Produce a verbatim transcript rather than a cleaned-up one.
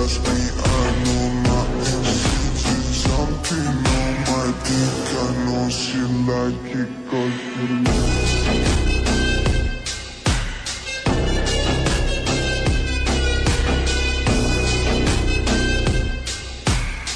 ask me, I know nothing. She just jumping on my dick, I know she like it 'cause she loves